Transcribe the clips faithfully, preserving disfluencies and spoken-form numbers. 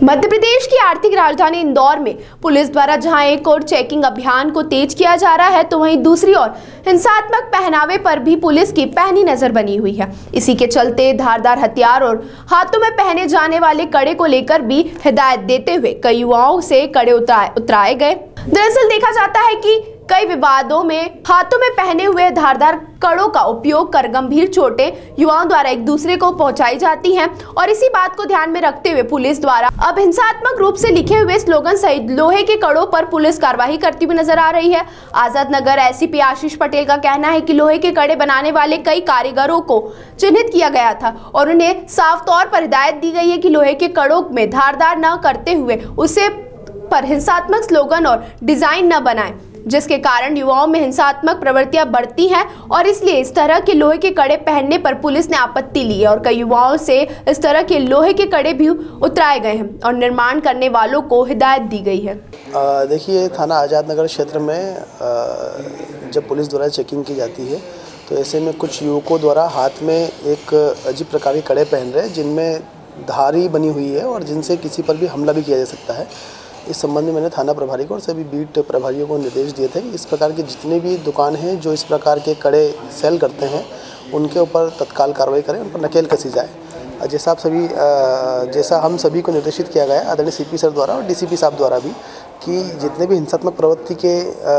मध्य प्रदेश की आर्थिक राजधानी इंदौर में पुलिस द्वारा जहां एक और चेकिंग अभियान को तेज किया जा रहा है, तो वहीं दूसरी ओर हिंसात्मक पहनावे पर भी पुलिस की पैनी नजर बनी हुई है। इसी के चलते धारदार हथियार और हाथों में पहने जाने वाले कड़े को लेकर भी हिदायत देते हुए कई युवाओं से कड़े उतराए उतराए गए। दरअसल देखा जाता है कि कई विवादों में हाथों में पहने हुए धारदार कड़ों का उपयोग कर गंभीर चोटें युवाओं द्वारा एक दूसरे को पहुंचाई जाती हैं और इसी बात को ध्यान में रखते हुए पुलिस द्वारा अब हिंसात्मक रूप से लिखे हुए स्लोगन सहित लोहे के कड़ों पर पुलिस कार्रवाई करती हुई नजर आ रही है। आजाद नगर एसपी आशीष पटेल का कहना है कि लोहे के कड़े बनाने वाले कई कारीगरों को चिन्हित किया गया था और उन्हें साफ तौर पर हिदायत दी गई है कि लोहे के कड़ों में धारदार न करते हुए उसे पर हिंसात्मक स्लोगन और डिजाइन न बनाएं, जिसके कारण युवाओं में हिंसात्मक प्रवृत्तियां बढ़ती हैं और इसलिए इस तरह के लोहे के कड़े पहनने पर पुलिस ने आपत्ति ली है और कई युवाओं से इस तरह के लोहे के कड़े भी उतराए गए हैं और निर्माण करने वालों को हिदायत दी गई है। देखिए, थाना आजाद नगर क्षेत्र में आ, जब पुलिस द्वारा चेकिंग की जाती है तो ऐसे में कुछ युवकों द्वारा हाथ में एक अजीब प्रकार के कड़े पहन रहे हैं जिनमें धारी बनी हुई है और जिनसे किसी पर भी हमला भी किया जा सकता है। इस संबंध में मैंने थाना प्रभारी को और सभी बीट प्रभारियों को निर्देश दिए थे कि इस प्रकार की जितनी भी दुकान हैं जो इस प्रकार के कड़े सेल करते हैं उनके ऊपर तत्काल कार्रवाई करें, उन पर नकेल कसी जाए। जैसा आप सभी जैसा हम सभी को निर्देशित किया गया आदरणीय सीपी सर द्वारा और डीसीपी साहब द्वारा भी कि जितने भी हिंसात्मक प्रवृत्ति के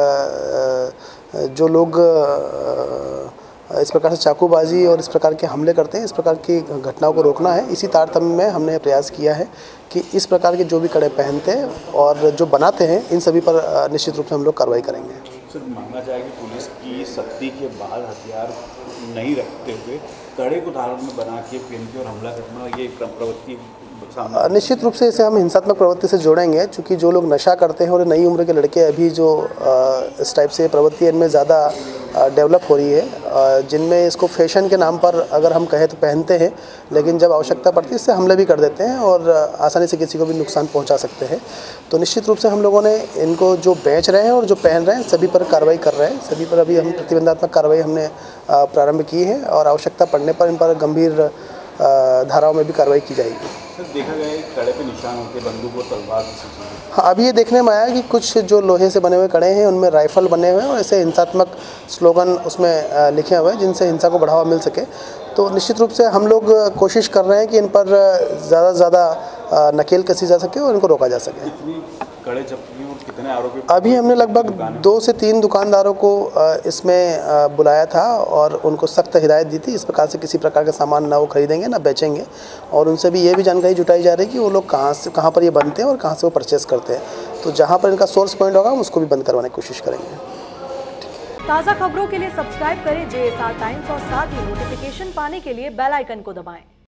जो लोग इस प्रकार से चाकूबाजी और इस प्रकार के हमले करते हैं, इस प्रकार की घटनाओं को रोकना है। इसी तारतम्य में हमने प्रयास किया है कि इस प्रकार के जो भी कड़े पहनते हैं और जो बनाते हैं इन सभी पर निश्चित रूप से हम लोग कार्रवाई करेंगे। सर, मांगा जाए कि पुलिस की सख्ती के बाद हथियार नहीं रखते हुए कड़े को धारण में बना के पहन के और हमला करना, ये प्रवृत्ति निश्चित रूप से इसे हम हिंसात्मक प्रवृत्ति से जोड़ेंगे, क्योंकि जो लोग नशा करते हैं और नई उम्र के लड़के अभी जो इस टाइप से प्रवृत्ति इनमें ज़्यादा डेवलप हो रही है, जिनमें इसको फैशन के नाम पर अगर हम कहें तो पहनते हैं, लेकिन जब आवश्यकता पड़ती है इससे हमले भी कर देते हैं और आसानी से किसी को भी नुकसान पहुंचा सकते हैं। तो निश्चित रूप से हम लोगों ने इनको जो बेच रहे हैं और जो पहन रहे हैं सभी पर कार्रवाई कर रहे हैं। सभी पर अभी हम प्रतिबंधात्मक कार्रवाई हमने प्रारंभ की है और आवश्यकता पड़ने पर इन पर गंभीर धाराओं में भी कार्रवाई की जाएगी। सर, देखा गया है कड़े पे निशान होते हैं, बंदूक और तलवार। हाँ, अभी ये देखने में आया कि कुछ जो लोहे से बने हुए कड़े हैं उनमें राइफल बने हुए हैं और ऐसे हिंसात्मक स्लोगन उसमें लिखे हुए हैं जिनसे हिंसा को बढ़ावा मिल सके। तो निश्चित रूप से हम लोग कोशिश कर रहे हैं कि इन पर ज़्यादा से ज़्यादा नकेल कसी जा सके और इनको रोका जा सके। कड़े जब्त किए और कितने आरोपी? अभी हमने लगभग दो से तीन दुकानदारों को इसमें बुलाया था और उनको सख्त हिदायत दी थी इस प्रकार से किसी प्रकार का सामान ना वो खरीदेंगे ना बेचेंगे, और उनसे भी ये भी जानकारी जुटाई जा रही है कि वो लोग कहाँ से कहाँ पर ये बनते हैं और कहाँ से वो परचेस करते हैं। तो जहाँ पर इनका सोर्स पॉइंट होगा हम उसको भी बंद करवाने की कोशिश करेंगे। ताज़ा खबरों के लिए सब्सक्राइब करें जे एस आर टाइम्स और साथ ही नोटिफिकेशन पाने के लिए बेल आइकन को दबाएं।